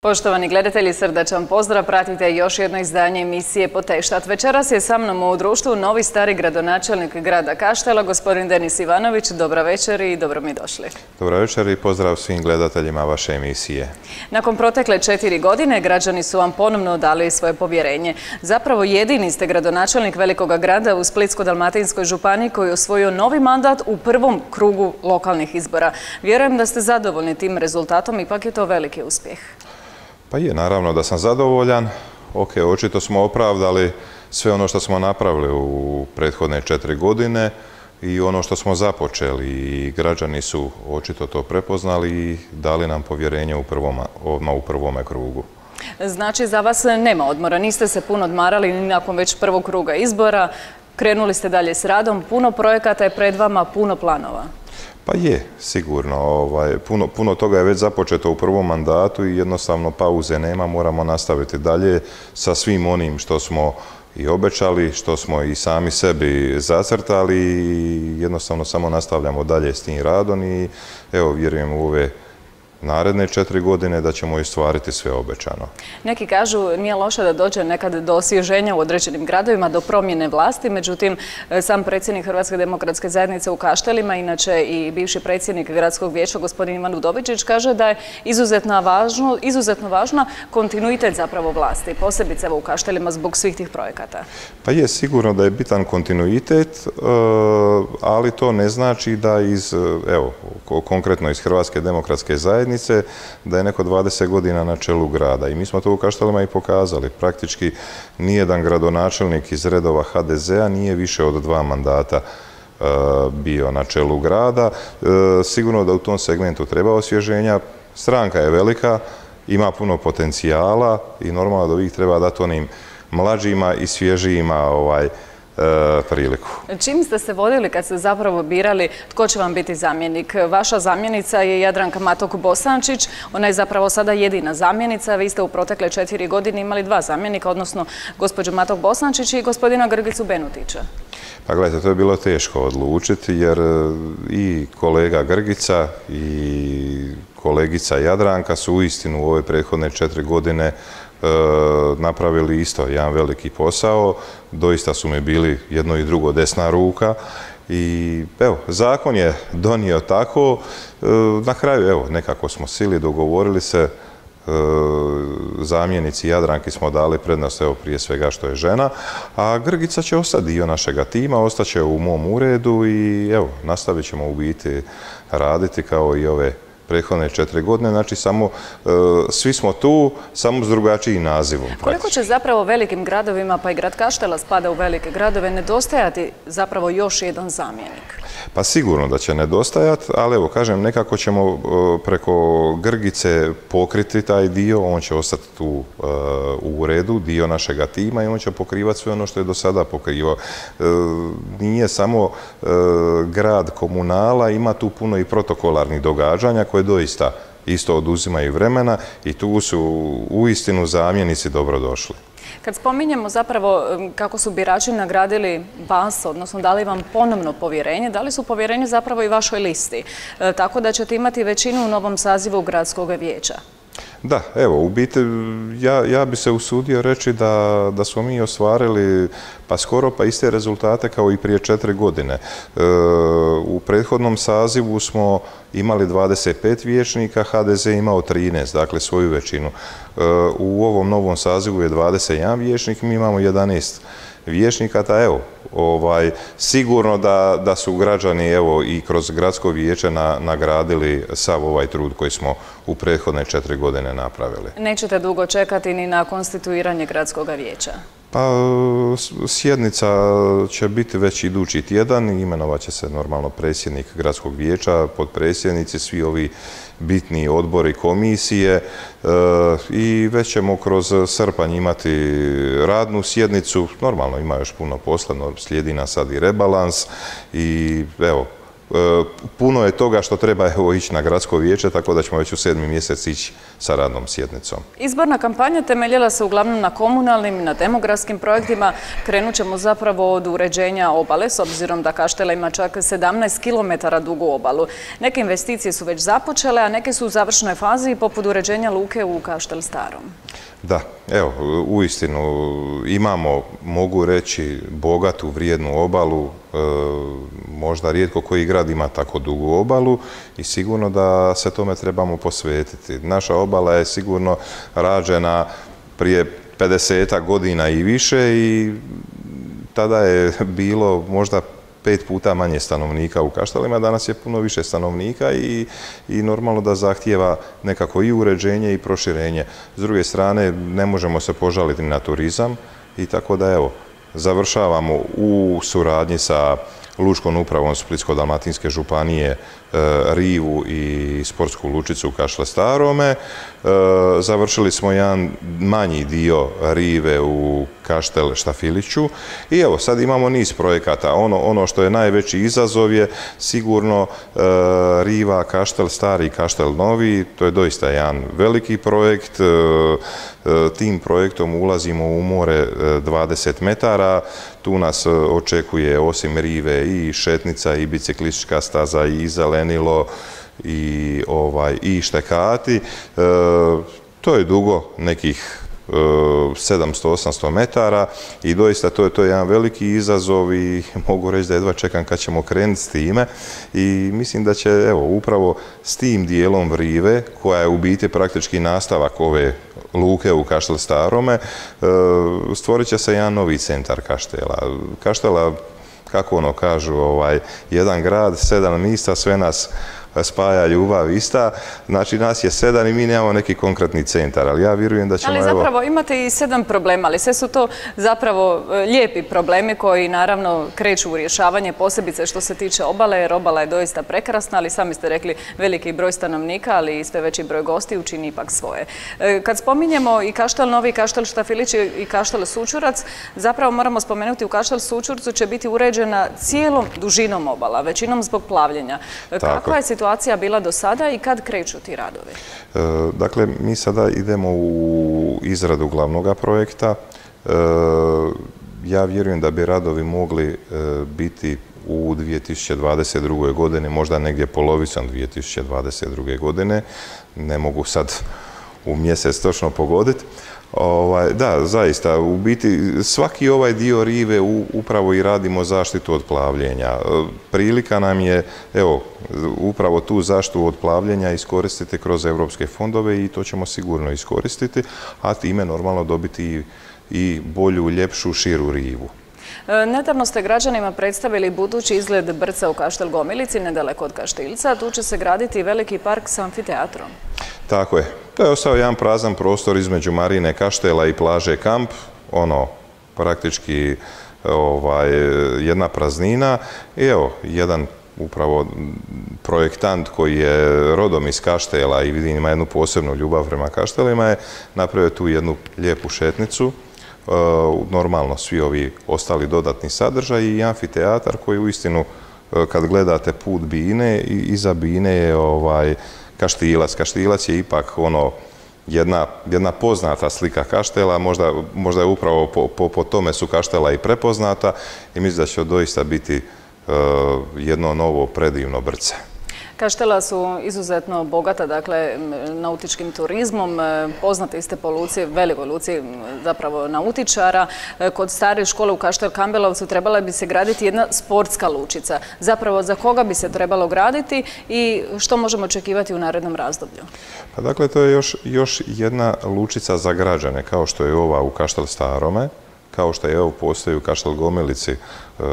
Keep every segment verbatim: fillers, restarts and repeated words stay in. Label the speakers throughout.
Speaker 1: Poštovani gledatelji, srdačan pozdrav, pratite još jedno izdanje emisije Poteštat. Večeras je sa mnom u društvu novi stari gradonačelnik grada Kaštela, gospodin Denis Ivanović. Dobra večer i dobro mi došli.
Speaker 2: Dobra večer i pozdrav svim gledateljima vaše emisije.
Speaker 1: Nakon protekle četiri godine, građani su vam ponovno dali svoje povjerenje. Zapravo jedini ste gradonačelnik velikoga grada u Splitsko-dalmatinskoj županiji koji je osvojio novi mandat u prvom krugu lokalnih izbora. Vjerujem da ste zadovoljni tim rezultatom, ipak je to veliki uspjeh.
Speaker 2: Pa je, naravno da sam zadovoljan. Ok, očito smo opravdali sve ono što smo napravili u prethodne četiri godine i ono što smo započeli i građani su očito to prepoznali i dali nam povjerenje u prvome, odmah u prvome krugu.
Speaker 1: Znači, za vas nema odmora, niste se puno odmarali ni nakon već prvog kruga izbora, krenuli ste dalje s radom, puno projekata je pred vama, puno planova.
Speaker 2: Pa je, sigurno. Ovaj, puno, puno toga je već započeto u prvom mandatu i jednostavno pauze nema, moramo nastaviti dalje sa svim onim što smo i obećali, što smo i sami sebi zacrtali i jednostavno samo nastavljamo dalje s tim radom i evo, vjerujem u ove naredne četiri godine da ćemo ostvariti sve obećano.
Speaker 1: Neki kažu nije loše da dođe nekad do osvježenja u određenim gradovima, do promjene vlasti, međutim sam predsjednik Hrvatske demokratske zajednice u Kaštelima, inače i bivši predsjednik gradskog vijeća gospodin Ivan Udovičić, kaže da je izuzetno važno, izuzetno važno kontinuitet zapravo vlasti, posebice u Kaštelima zbog svih tih projekata.
Speaker 2: Pa je, sigurno da je bitan kontinuitet, ali to ne znači da iz, evo, konkretno iz Hrvatske demokratske zajednice da je neko dvadeset godina na čelu grada i mi smo to u Kaštelima i pokazali. Praktički nijedan gradonačelnik iz redova ha de zea nije više od dva mandata bio na čelu grada. Sigurno da u tom segmentu treba osvježenja. Stranka je velika, ima puno potencijala i normalno da uvijek treba dati onim mlađima i svježijima ovaj, priliku.
Speaker 1: Čim ste se vodili kad ste zapravo birali tko će vam biti zamjenik? Vaša zamjenica je Jadranka Matok-Bosančić, ona je zapravo sada jedina zamjenica. Vi ste u protekle četiri godine imali dva zamjenika, odnosno gospođu Matok-Bosančić i gospodina Grgicu Benutića.
Speaker 2: Pa gledajte, to je bilo teško odlučiti jer i kolega Grgica i kolegica Jadranka su uistinu u ove prethodne četiri godine napravili isto jedan veliki posao. Doista su mi bili jedno i drugo desna ruka i evo, zakon je donio tako. Na kraju, evo, nekako smo sili, dogovorili se, zamjenici Jadranki smo dali prednost, evo, prije svega što je žena, a Grgica će ostati dio našega tima, ostaće u mom uredu i evo, nastavit ćemo u biti raditi kao i ove prethodne četiri godine, znači samo svi smo tu, samo s drugačijim nazivom.
Speaker 1: Koliko će zapravo velikim gradovima, pa i grad Kaštela spada u velike gradove, nedostajati zapravo još jedan zamjenik?
Speaker 2: Pa sigurno da će nedostajati, ali evo, kažem, nekako ćemo preko Grgice pokriti taj dio, on će ostati tu u uredu, dio našega tima i on će pokrivati sve ono što je do sada pokrivao. Nije samo grad komunala, ima tu puno i protokolarnih događanja koje doista isto oduzimaju vremena i tu su uistinu zamjenici dobrodošli.
Speaker 1: Kad spominjemo zapravo kako su birači nagradili vas, odnosno dali vam ponovno povjerenje, dali su povjerenje zapravo i vašoj listi, tako da ćete imati većinu u novom sazivu gradskog vijeća.
Speaker 2: Da, evo, u biti ja, ja bi se usudio reći da, da smo mi ostvarili pa skoro pa iste rezultate kao i prije četiri godine. E, u prethodnom sazivu smo imali dvadeset pet vijećnika, ha de ze imao trinaest, dakle svoju većinu. E, u ovom novom sazivu je dvadeset jedan vijećnik, mi imamo jedanaest vijećnika, ta evo, ovaj, sigurno da, da su građani evo i kroz gradsko vijeće na, nagradili sav ovaj trud koji smo u prethodne četiri godine napravili.
Speaker 1: Nećete dugo čekati ni na konstituiranje gradskog vijeća?
Speaker 2: Pa sjednica će biti već idući tjedan, imenovat će se normalno predsjednik gradskog vijeća, potpredsjednici, svi ovi bitni odbori, komisije e, i već ćemo kroz srpanj imati radnu sjednicu. Normalno ima još puno posla, no, slijedi nas sad i rebalans i evo, puno je toga što treba evo ići na gradsko vijeće, tako da ćemo već u sedmi mjesec ići sa radnom sjednicom.
Speaker 1: Izborna kampanja temeljila se uglavnom na komunalnim i na demografskim projektima. Krenut ćemo zapravo od uređenja obale, s obzirom da Kaštela ima čak sedamnaest kilometara dugu obalu. Neke investicije su već započele, a neke su u završnoj fazi, poput uređenja luke u Kaštel Starom.
Speaker 2: Da, evo, uistinu imamo, mogu reći, bogatu, vrijednu obalu, e, možda rijetko koji grad ima tako dugu obalu i sigurno da se tome trebamo posvetiti. Naša obala je sigurno rađena prije pedesetak godina i više i tada je bilo možda pet puta manje stanovnika u Kaštelima, danas je puno više stanovnika i, i normalno da zahtijeva nekako i uređenje i proširenje. S druge strane, ne možemo se požaliti na turizam i tako da evo, završavamo u suradnji sa Lučkom upravom Splitsko-dalmatinske županije e, rivu i sportsku lučicu u Kaštel Starome. E, završili smo jedan manji dio rive u Kaštel Štafiliću i evo sad imamo niz projekata. Ono, ono što je najveći izazov je sigurno e, riva Kaštel Stari i Kaštel Novi. To je doista jedan veliki projekt. E, e, tim projektom ulazimo u more dvadeset metara. Tu nas očekuje osim rive i šetnica i biciklistička staza i zelenilo i, ovaj, i štekati. E, to je dugo nekih sedamsto do osamsto metara i doista to je, to je jedan veliki izazov i mogu reći da jedva čekam kad ćemo krenuti s time i mislim da će evo upravo s tim dijelom rive koja je u biti praktički nastavak ove luke u Kaštel Starome stvorit će se jedan novi centar Kaštela. Kaštela, kako ono kažu, ovaj, jedan grad, sedam mista, sve nas spaja ljubav ista, znači nas je sedam i mi nemamo neki konkretni centar, ali ja vjerujem da ćemo...
Speaker 1: Ali zapravo imate i sedam problema, ali sve su to zapravo lijepi problemi koji naravno kreću u rješavanje, posebice što se tiče obale, jer obala je doista prekrasna, ali sami ste rekli veliki broj stanovnika, ali i sve veći broj gostiju čini ipak svoje. Kad spominjemo i Kaštel Novi, i Kaštel Štafilić i Kaštel Sučurac, zapravo moramo spomenuti u Kaštel Sučurcu će biti uređena cijelom dužinom obala, većinom zbog plavljenja. Kakva je situacija bila do sada i kad kreću ti radovi?
Speaker 2: E, dakle, mi sada idemo u izradu glavnog projekta. E, ja vjerujem da bi radovi mogli e, biti u dvije tisuće dvadeset druge. godine, možda negdje polovicom dvije tisuće dvadeset druge. godine. Ne mogu sad u mjesec točno pogoditi. Ovaj, da, zaista, u biti svaki ovaj dio rive u, upravo i radimo zaštitu od plavljenja. Prilika nam je, evo, upravo tu zaštitu od plavljenja iskoristiti kroz europske fondove i to ćemo sigurno iskoristiti, a time normalno dobiti i, i bolju, ljepšu, širu rivu.
Speaker 1: Nedavno ste građanima predstavili budući izgled brca u Kaštel Gomilici, nedaleko od Kaštilca. Tu će se graditi veliki park s amfiteatrom.
Speaker 2: Tako je. To je ostao jedan prazan prostor između Marine Kaštela i plaže Kamp. Ono, praktički ovaj, jedna praznina. I evo, jedan upravo projektant koji je rodom iz Kaštela i vidim ima jednu posebnu ljubav prema Kaštelima je napravio tu jednu lijepu šetnicu. Normalno svi ovi ostali dodatni sadržaj i amfiteatar koji uistinu kad gledate put Bine i iza Bine je ovaj Kaštilac. Kaštilac je ipak ono jedna, jedna poznata slika Kaštela, možda, možda je upravo po, po, po tome su Kaštela i prepoznata i mislim da će doista biti uh, jedno novo predivno brce.
Speaker 1: Kaštela su izuzetno bogata, dakle, nautičkim turizmom. Poznati ste po luci, velikoj luci, zapravo nautičara. Kod stare škole u Kaštel Kambelovcu trebala bi se graditi jedna sportska lučica. Zapravo, za koga bi se trebalo graditi i što možemo očekivati u narednom razdoblju?
Speaker 2: Pa dakle, to je još, još jedna lučica za građane, kao što je ova u Kaštel Starome, kao što je evo postoji u Kaštel Gomilici uh,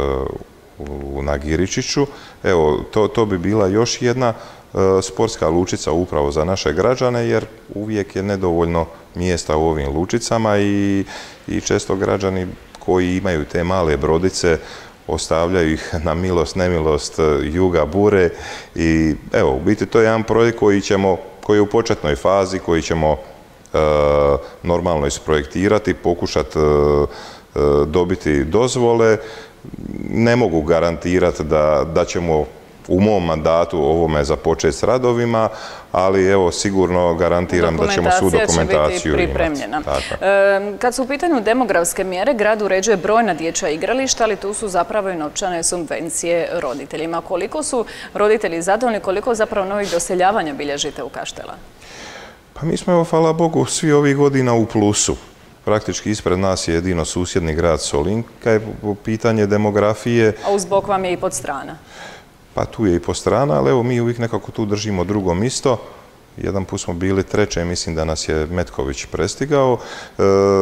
Speaker 2: u Nagiričiću. Evo, to, to bi bila još jedna e, sportska lučica upravo za naše građane, jer uvijek je nedovoljno mjesta u ovim lučicama i, i često građani koji imaju te male brodice ostavljaju ih na milost, nemilost juga, bure i evo, u biti to je jedan projekt koji ćemo, koji je u početnoj fazi, koji ćemo e, normalno isprojektirati, pokušati e, dobiti dozvole. Ne mogu garantirati da, da ćemo u mom mandatu ovome započeti s radovima, ali evo sigurno garantiram da ćemo svu dokumentaciju imati.
Speaker 1: Pripremljena. E, kad su u pitanju demografske mjere, grad uređuje brojna dječja igrališta, ali tu su zapravo i novčane subvencije roditeljima. Koliko su roditelji zadovoljni, koliko zapravo novih doseljavanja bilježite u Kaštela?
Speaker 2: Pa mi smo, evo, hvala Bogu, svi ovih godina u plusu. Praktički ispred nas je jedino susjedni grad Solin, kad je pitanje demografije.
Speaker 1: A uz bok vam je i Podstrana.
Speaker 2: Pa tu je i Podstrana, ali evo mi uvijek nekako tu držimo drugo misto. Jedan put smo bili treće, mislim da nas je Metković prestigao. E,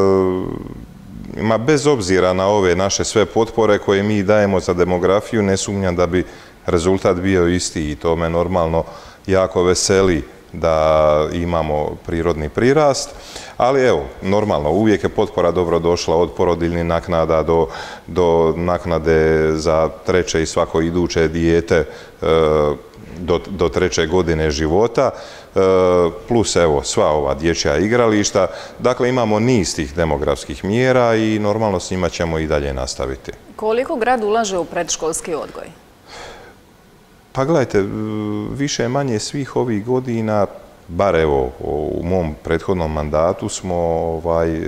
Speaker 2: ma bez obzira na ove naše sve potpore koje mi dajemo za demografiju, ne sumnjam da bi rezultat bio isti i to me normalno jako veseli da imamo prirodni prirast, ali evo, normalno, uvijek je potpora dobro došla od porodiljnih naknada do, do naknade za treće i svako iduće dijete e, do, do treće godine života, e, plus evo sva ova dječja igrališta. Dakle, imamo niz tih demografskih mjera i normalno s njima ćemo i dalje nastaviti.
Speaker 1: Koliko grad ulaže u predškolski odgoj?
Speaker 2: Pa gledajte, više manje svih ovih godina, bar evo u mom prethodnom mandatu smo, ovaj,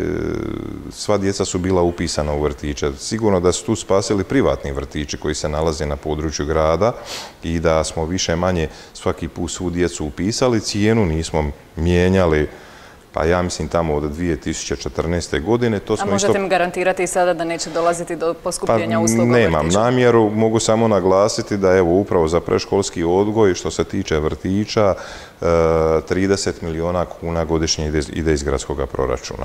Speaker 2: sva djeca su bila upisana u vrtiće. Sigurno da su tu spasili privatni vrtići koji se nalaze na području grada i da smo više manje svaki put svu djecu upisali, cijenu nismo mijenjali. Pa ja mislim tamo od dvije tisuće četrnaeste. godine. To smo
Speaker 1: A možete
Speaker 2: isto...
Speaker 1: mi garantirati sada da neće dolaziti do poskupljenja usluga?
Speaker 2: Pa nemam namjeru, mogu samo naglasiti da evo upravo za predškolski odgoj što se tiče vrtića trideset milijuna kuna godišnje ide iz gradskog proračuna.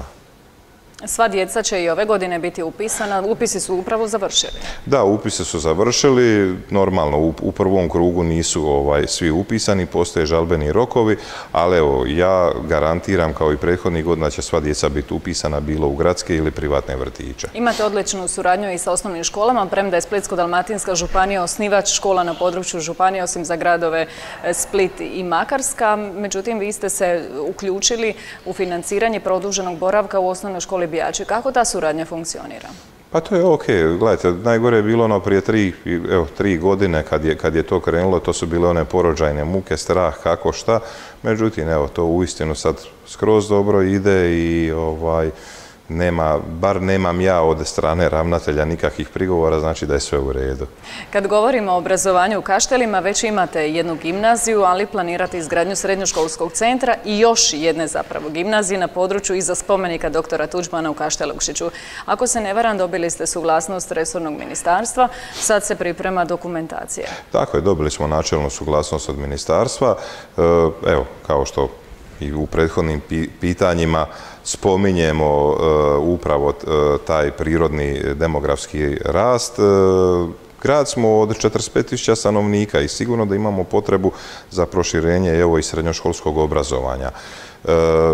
Speaker 1: Sva djeca će i ove godine biti upisana, upisi su upravo završili.
Speaker 2: Da, upisi su završili, normalno u, u prvom krugu nisu ovaj, svi upisani, postoje žalbeni rokovi, ali evo, ja garantiram kao i prethodnih godina će sva djeca biti upisana bilo u gradske ili privatne vrtiće.
Speaker 1: Imate odličnu suradnju i sa osnovnim školama, premda je Splitsko-dalmatinska županija osnivač škola na području županije, osim za gradove Split i Makarska. Međutim, vi ste se uključili u financiranje produženog boravka u osnovnoj školi Bijači. Kako ta suradnja funkcionira?
Speaker 2: Pa to je ok. Gledajte, najgore je bilo ono prije tri, evo, tri godine kad je, kad je to krenulo, to su bile one porođajne muke, strah, kako šta. Međutim, evo, to uistinu sad skroz dobro ide i ovaj, nema, bar nemam ja od strane ravnatelja nikakvih prigovora, znači da je sve u redu. Kad
Speaker 1: govorimo o obrazovanju u Kaštelima, već imate jednu gimnaziju, ali planirate izgradnju srednjoškolskog centra i još jedne zapravo gimnazije na području iza spomenika doktora Tuđmana u Kaštelukšiću. Ako se ne varam, dobili ste suglasnost resornog ministarstva, sad se priprema dokumentacija.
Speaker 2: Tako je, dobili smo načelnu suglasnost od ministarstva. Evo, kao što i u prethodnim pitanjima spominjemo uh, upravo uh, taj prirodni demografski rast. Uh, grad smo od četrdeset pet tisuća stanovnika i sigurno da imamo potrebu za proširenje evo i srednjoškolskog obrazovanja. Uh,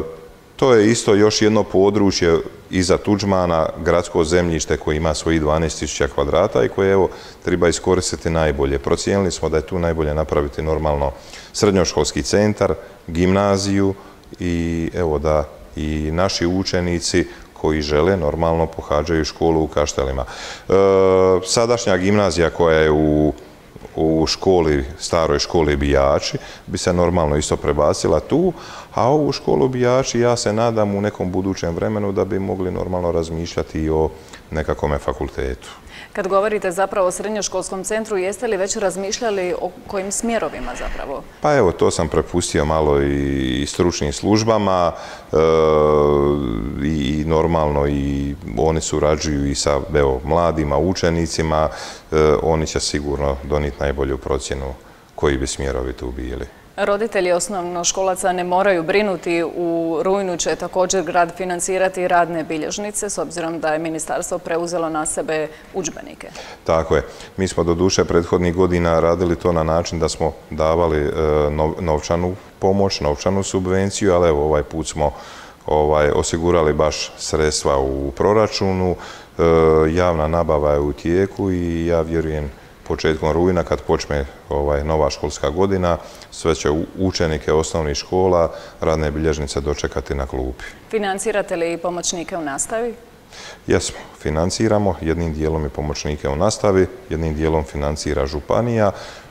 Speaker 2: to je isto još jedno područje iza Tuđmana, gradsko zemljište koje ima svojih dvanaest tisuća kvadrata i koje evo treba iskoristiti najbolje. Procijenili smo da je tu najbolje napraviti normalno srednjoškolski centar, gimnaziju i evo da i naši učenici koji žele normalno pohađaju školu u Kaštelima. E, sadašnja gimnazija koja je u, u školi, staroj školi Bijači, bi se normalno isto prebacila tu, a ovu školu Bijači ja se nadam u nekom budućem vremenu da bi mogli normalno razmišljati i o nekakome fakultetu.
Speaker 1: Kad govorite zapravo o srednjoškolskom centru, jeste li već razmišljali o kojim smjerovima zapravo?
Speaker 2: Pa evo, to sam prepustio malo i stručnim službama e, i normalno i oni surađuju i sa evo, mladima, učenicima. E, oni će sigurno donijeti najbolju procjenu koji bi smjerovi tu bili.
Speaker 1: Roditelji osnovnoškolaca ne moraju brinuti, u rujnu će također grad financirati radne bilježnice, s obzirom da je ministarstvo preuzelo na sebe udžbenike.
Speaker 2: Tako je. Mi smo do duše prethodnih godina radili to na način da smo davali novčanu pomoć, novčanu subvenciju, ali evo ovaj put smo ovaj, osigurali baš sredstva u proračunu. Javna nabava je u tijeku i ja vjerujem početkom rujna, kad počne ovaj, nova školska godina, sve će učenike osnovnih škola, radne bilježnice dočekati na klupi.
Speaker 1: Financirate li pomoćnike u nastavi?
Speaker 2: Jesmo, financiramo. Jednim dijelom i pomoćnike u nastavi, jednim dijelom financira županija.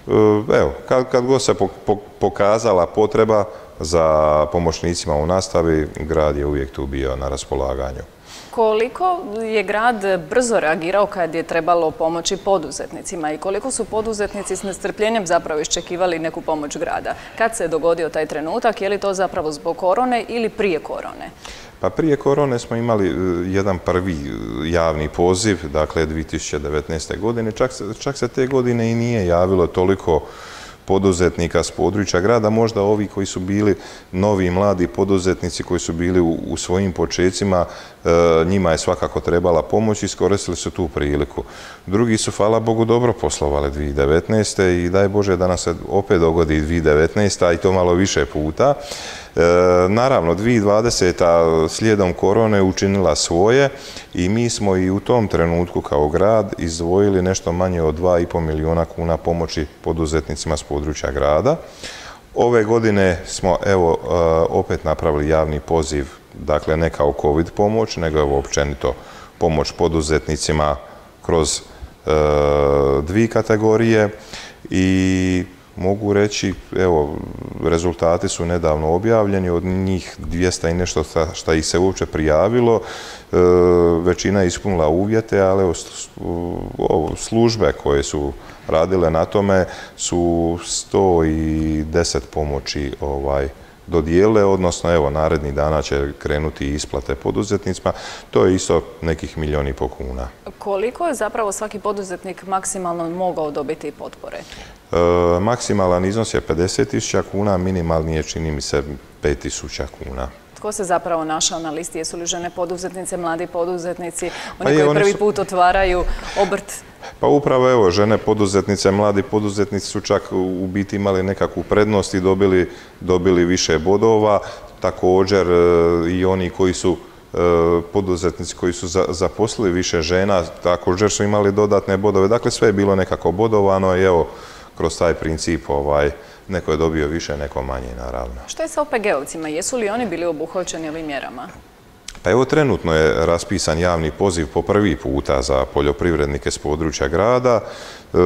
Speaker 2: evo, kad, kad god se pokazala potreba za pomoćnicima u nastavi, grad je uvijek tu bio na raspolaganju.
Speaker 1: Koliko je grad brzo reagirao kad je trebalo pomoći poduzetnicima i koliko su poduzetnici s nestrpljenjem zapravo iščekivali neku pomoć grada? Kad se je dogodio taj trenutak? Je li to zapravo zbog korone ili prije korone?
Speaker 2: Pa prije korone smo imali jedan prvi javni poziv, dakle dvije tisuće devetnaeste. godine. Čak se, čak se te godine i nije javilo toliko poduzetnika s područja grada, možda ovi koji su bili novi mladi poduzetnici koji su bili u, u svojim počecima, e, njima je svakako trebala pomoć i iskoristili su tu priliku. Drugi su, hvala Bogu, dobro poslovali dvije tisuće devetnaeste. i daj Bože da nam se opet dogodi dvije tisuće devetnaesta. i to malo više puta. E, naravno, dvije tisuće dvadeseta. slijedom korone učinila svoje i mi smo i u tom trenutku kao grad izdvojili nešto manje od dva i pol milijuna kuna pomoći poduzetnicima s područja grada. Ove godine smo evo opet napravili javni poziv, dakle ne kao COVID pomoć, nego evo općenito pomoć poduzetnicima kroz e, dvije kategorije i mogu reći, evo, rezultati su nedavno objavljeni, od njih dvjesto i nešto šta ih se uopće prijavilo, e, većina je ispunila uvjete, ali evo, službe koje su radile na tome su sto deset pomoći ovaj, dodijele, odnosno evo, narednih dana će krenuti isplate poduzetnicima, to je isto nekih milijun i pol kuna.
Speaker 1: Koliko je zapravo svaki poduzetnik maksimalno mogao dobiti potpore?
Speaker 2: E, maksimalan iznos je pedeset tisuća kuna, minimalni je, čini mi se, pet tisuća kuna.
Speaker 1: Tko se zapravo našao na listi? Jesu li žene poduzetnice, mladi poduzetnici, oni koji prvi put otvaraju obrt?
Speaker 2: Pa upravo evo, žene poduzetnice, mladi poduzetnici su čak u biti imali nekakvu prednost i dobili, dobili više bodova. Također i oni koji su poduzetnici koji su zaposlili više žena, također su imali dodatne bodove. Dakle, sve je bilo nekako bodovano i evo, kroz taj princip ovaj, neko je dobio više, neko manje, naravno.
Speaker 1: Što je sa O P G ovcima? Jesu li oni bili obuhvaćeni ovim mjerama?
Speaker 2: Pa evo, trenutno je raspisan javni poziv po prvi puta za poljoprivrednike s područja grada. E,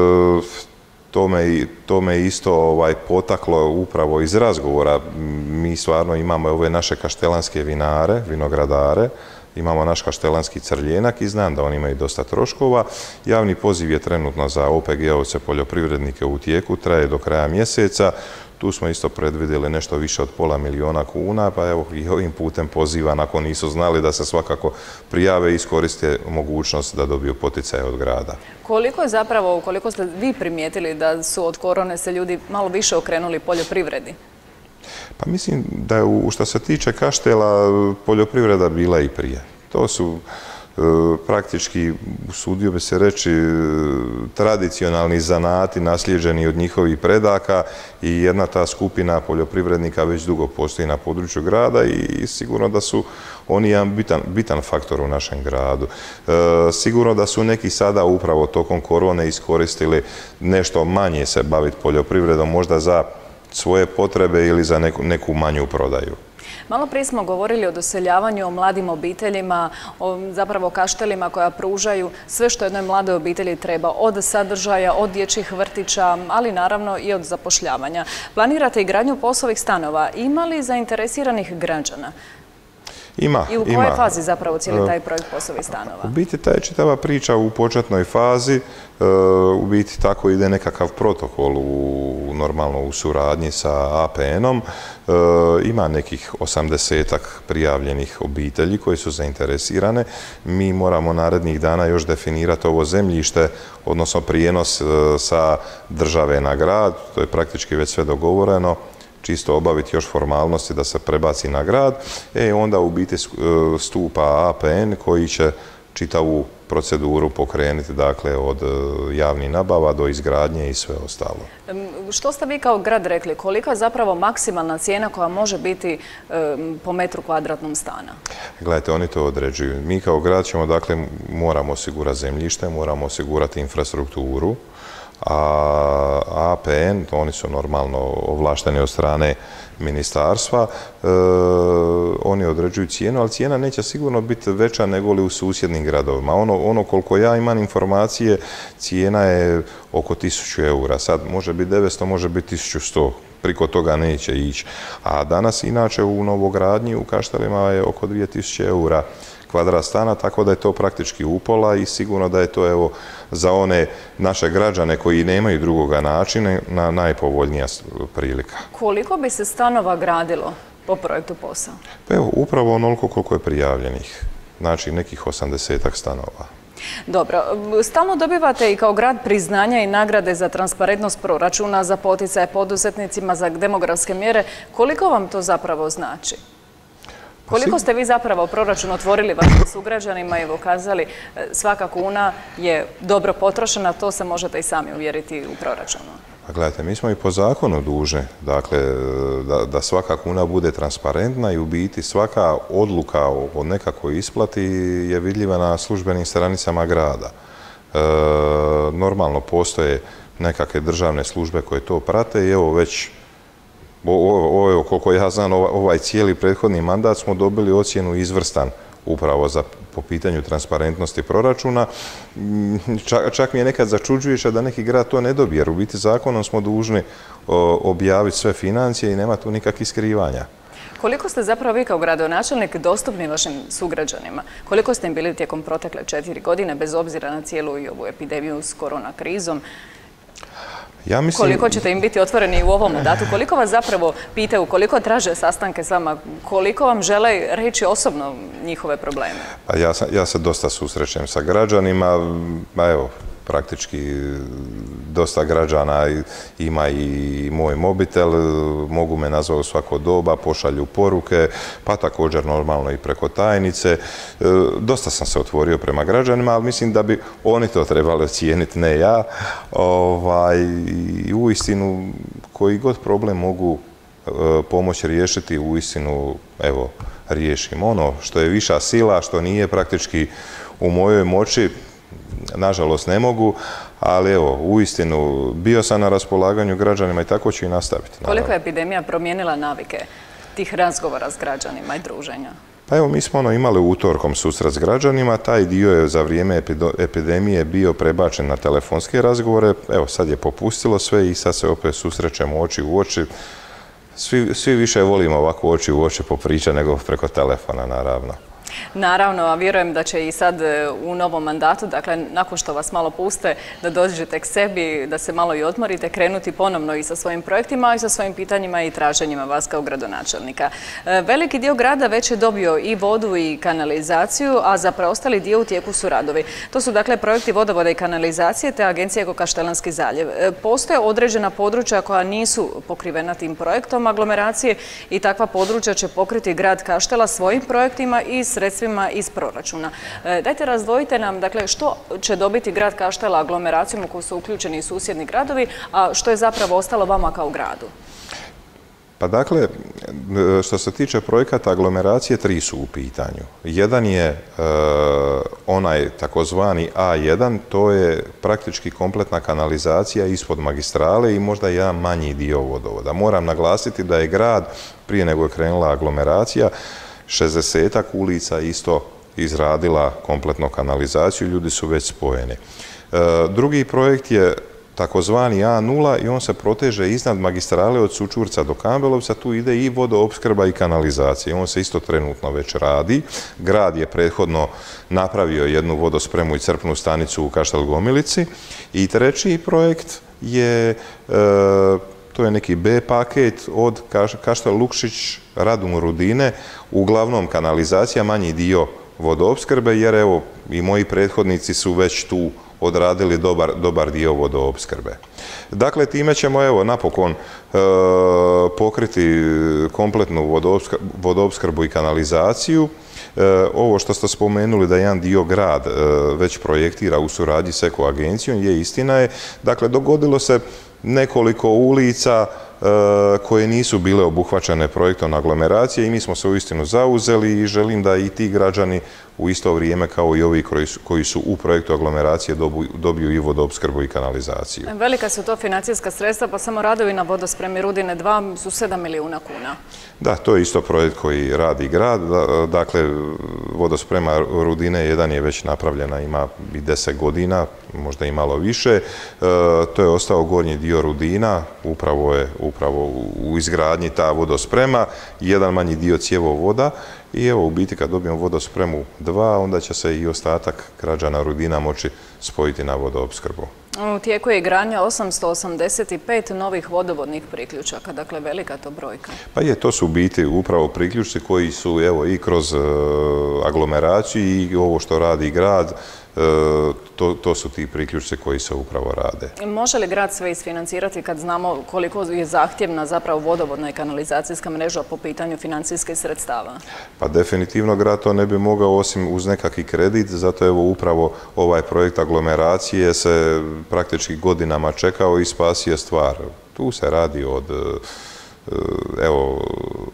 Speaker 2: to me, to me isto ovaj, potaklo upravo iz razgovora. Mi stvarno imamo ove naše kaštelanske vinare, vinogradare, imamo naš kaštelanski crljenak i znam da oni imaju dosta troškova. Javni poziv je trenutno za O P G ovce poljoprivrednike u tijeku, traje do kraja mjeseca. Tu smo isto predvidjeli nešto više od pola milijuna kuna, pa evo i ovim putem pozivam, ako nisu znali, da se svakako prijave i iskoriste mogućnost da dobiju poticaje od grada.
Speaker 1: Koliko je zapravo, koliko ste vi primijetili da su od korone se ljudi malo više okrenuli poljoprivredi?
Speaker 2: Pa mislim da je, u što se tiče Kaštela, poljoprivreda bila i prije. To su e, praktički, usudio bi se reći, tradicionalni zanati naslijeđeni od njihovih predaka i jedna ta skupina poljoprivrednika već dugo postoji na području grada i sigurno da su oni jedan bitan, bitan faktor u našem gradu. E, sigurno da su neki sada upravo tokom korone iskoristili nešto manje se baviti poljoprivredom, možda za svoje potrebe ili za neku, neku manju prodaju.
Speaker 1: Malo prije smo govorili o doseljavanju, o mladim obiteljima, o zapravo kaštelima koja pružaju sve što jednoj mladoj obitelji treba, od sadržaja, od dječjih vrtića, ali naravno i od zapošljavanja. Planirate i gradnju POS-ovih stanova. Ima li zainteresiranih građana?
Speaker 2: Ima,
Speaker 1: I u kojoj ima. fazi zapravo cijeli taj projekt POS-ovih stanova?
Speaker 2: U biti ta je čitava priča u početnoj fazi, u biti tako ide nekakav protokol u, normalno u suradnji sa A P N-om. Ima nekih osamdesetak prijavljenih obitelji koji su zainteresirane. Mi moramo narednih dana još definirati ovo zemljište, odnosno prijenos sa države na grad, to je praktički već sve dogovoreno. Čisto obaviti još formalnosti da se prebaci na grad, e onda u biti stupa A P N koji će čitavu proceduru pokrenuti, dakle, od javnih nabava do izgradnje i sve ostalo.
Speaker 1: Što ste vi kao grad rekli, kolika je zapravo maksimalna cijena koja može biti um, po metru kvadratnom stana? Gledajte,
Speaker 2: oni to određuju. Mi kao grad ćemo, dakle, moramo osigurati zemljište, moramo osigurati infrastrukturu, a A P N, oni su normalno ovlašteni od strane ministarstva, oni određuju cijenu, ali cijena neće sigurno biti veća nego li u susjednim gradovima. Ono, ono koliko ja imam informacije, cijena je oko tisuću eura. Sad može biti devetsto, može biti tisuću sto. Priko toga neće ići. A danas inače u novogradnji u Kaštelima je oko dvije tisuće eura kvadrat stana, tako da je to praktički upola i sigurno da je to evo za one naše građane koji nemaju drugoga načina na najpovoljnija prilika.
Speaker 1: Koliko bi se stanova gradilo po projektu POS-a?
Speaker 2: Pa evo, upravo onoliko koliko je prijavljenih. Znači nekih osamdesetak stanova.
Speaker 1: Dobro, stalno dobivate i kao grad priznanja i nagrade za transparentnost proračuna, za poticaje poduzetnicima, za demografske mjere. Koliko vam to zapravo znači? Koliko ste vi zapravo proračun otvorili vašim sugrađanima i ukazali svaka kuna je dobro potrošena, to se možete i sami uvjeriti u proračunu?
Speaker 2: Pa gledajte, mi smo i po zakonu dužni, dakle, da, da svaka kuna bude transparentna i u biti svaka odluka o nekakvoj isplati je vidljiva na službenim stranicama grada. E, normalno postoje nekakve državne službe koje to prate i evo već ovo, koliko ja znam, ovaj cijeli prethodni mandat smo dobili ocjenu izvrstan upravo za, po pitanju transparentnosti proračuna. Čak, čak mi je nekad začuđujuće da neki grad to ne dobije, jer u biti zakonom smo dužni o, objaviti sve financije i nema tu nikakvih skrivanja.
Speaker 1: Koliko ste zapravo vi kao gradonačelnik dostupni vašim sugrađanima? Koliko ste im bili tijekom protekle četiri godine, bez obzira na cijelu i ovu epidemiju s korona krizom?
Speaker 2: Ja mislim...
Speaker 1: Koliko ćete im biti otvoreni u ovom mandatu? Koliko vas zapravo pitaju, koliko traže sastanke s vama, koliko vam žele reći osobno njihove probleme?
Speaker 2: Pa ja, ja se dosta susrećem sa građanima, pa evo, praktički dosta građana ima i moj mobitel, mogu me nazvati u svako doba, pošalju poruke, pa također normalno i preko tajnice. Dosta sam se otvorio prema građanima, ali mislim da bi oni to trebali ocijeniti, ne ja. Ovaj, i uistinu, koji god problem mogu pomoći riješiti, uistinu, evo, riješim. Ono što je viša sila, što nije praktički u mojoj moći, nažalost ne mogu, ali evo, uistinu, bio sam na raspolaganju građanima i tako ću i nastaviti.
Speaker 1: Koliko je epidemija promijenila navike tih razgovora s građanima i druženja?
Speaker 2: Pa evo, mi smo ono imali utorkom susret s građanima, taj dio je za vrijeme epidemije bio prebačen na telefonske razgovore, evo sad je popustilo sve i sad se opet susrećemo oči u oči. Svi, svi više volimo ovako oči u oči popričati nego preko telefona, naravno.
Speaker 1: Naravno, a vjerujem da će i sad u novom mandatu, dakle, nakon što vas malo puste, da dođete k sebi, da se malo i odmorite, krenuti ponovno i sa svojim projektima, i sa svojim pitanjima i traženjima vas kao gradonačelnika. Veliki dio grada već je dobio i vodu i kanalizaciju, a za preostali dio u tijeku su radovi. To su, dakle, projekti vodovoda i kanalizacije te Agencije Eko-Kaštelanski zaljev. Postoje određena područja koja nisu pokrivena tim projektom aglomeracije i takva područja će pokriti grad Kaštela svojim projektima i sredstvima iz proračuna. Dajte razdvojite nam, dakle, što će dobiti grad Kaštela aglomeracijom u koju su uključeni i susjedni gradovi, a što je zapravo ostalo vama kao gradu?
Speaker 2: Pa dakle, što se tiče projekata aglomeracije, tri su u pitanju. Jedan je e, onaj takozvani A jedan, to je praktički kompletna kanalizacija ispod magistrale i možda jedan manji dio vodovoda. Moram naglasiti da je grad, prije nego je krenula aglomeracija, šezdesetak ulica isto izradila kompletno kanalizaciju, ljudi su već spojeni. E, drugi projekt je takozvani A nula i on se proteže iznad magistrale od Sučurca do Kambelovca, tu ide i vodoopskrba i kanalizacija. On se isto trenutno već radi. Grad je prethodno napravio jednu vodospremu i crpnu stanicu u Kaštel-Gomilici. I treći projekt je, e, to je neki B paket od Kaštel-Lukšić, Radum, Rudine, uglavnom kanalizacija, manji dio vodoopskrbe, jer evo i moji prethodnici su već tu odradili dobar, dobar dio vodoopskrbe. Dakle, time ćemo evo napokon e, pokriti kompletnu vodoopskrbu i kanalizaciju. E, ovo što ste spomenuli da jedan dio grad e, već projektira u suradnji s Eko agencijom, je istina je. Dakle, dogodilo se nekoliko ulica e, koje nisu bile obuhvaćene projektom aglomeracije i mi smo se uistinu zauzeli i želim da i ti građani u isto vrijeme kao i ovi koji su u projektu aglomeracije dobiju i vodoopskrbu i kanalizaciju.
Speaker 1: Velika su to financijska sredstva, pa samo radovi na vodospremi Rudine dva su sedam milijuna kuna.
Speaker 2: Da, to je isto projekt koji radi grad. Dakle, vodosprema Rudine jedan je već napravljena, ima i deset godina, možda i malo više. To je ostao gornji dio Rudina, upravo je upravo u izgradnji ta vodosprema, jedan manji dio cjevovoda. I evo, u biti kad dobijemo vodospremu dva, onda će se i ostatak građana Rudina moći spojiti na vodoopskrbu.
Speaker 1: U tijeku je gradnja osamsto osamdeset pet novih vodovodnih priključaka, dakle velika to brojka.
Speaker 2: Pa je, to su u biti upravo priključci koji su evo i kroz aglomeraciju i ovo što radi grad, to, to su ti priključci koji se upravo rade.
Speaker 1: Može li grad sve isfinancirati kad znamo koliko je zahtjevna zapravo vodovodna i kanalizacijska mreža po pitanju financijskih sredstava?
Speaker 2: Pa definitivno grad to ne bi mogao osim uz nekakvi kredit, zato evo upravo ovaj projekt aglomeracije se praktički godinama čekao i spasio stvar. Tu se radi od, evo,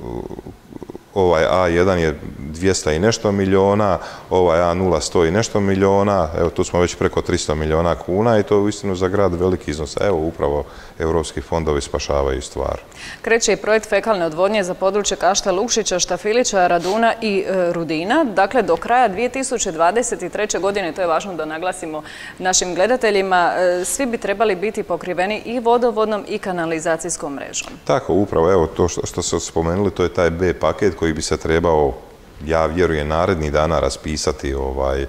Speaker 2: ovaj A jedan je dvjesto i nešto milijuna, ovaj A nula sto i nešto milijuna, evo tu smo već preko tristo milijuna kuna i to je uistinu za grad veliki iznos. Evo upravo europski fondovi spašavaju stvar.
Speaker 1: Kreće i projekt fekalne odvodnje za područje Kaštel Lukšića, Štafilića, Raduna i e, Rudina. Dakle, do kraja dvije tisuće dvadeset treće. godine, to je važno da naglasimo našim gledateljima, e, svi bi trebali biti pokriveni i vodovodnom i kanalizacijskom mrežom.
Speaker 2: Tako, upravo, evo to što, što ste spomenuli, to je taj B paket koji bi se trebao, ja vjerujem, narednih dana raspisati ovaj, e,